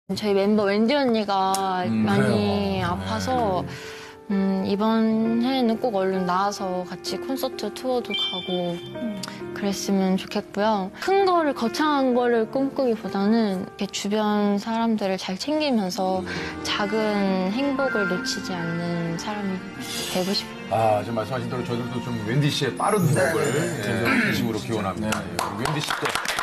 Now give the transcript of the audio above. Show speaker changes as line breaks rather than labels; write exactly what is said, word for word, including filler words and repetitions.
저희 멤버 웬디 언니가
음,
많이
그래요.
아파서 음, 이번 해에는 꼭 얼른 나와서 같이 콘서트 투어도 가고 그랬으면 좋겠고요. 큰 거를 거창한 거를 꿈꾸기보다는 이렇게 주변 사람들을 잘 챙기면서 작은 행복을 놓치지 않는 사람이 되고 싶어요.
아, 지금 말씀하신 대로 저희들도 좀 웬디 씨의 빠른 회복을 예, 진심으로 기원합니다. 예, 웬디 씨 또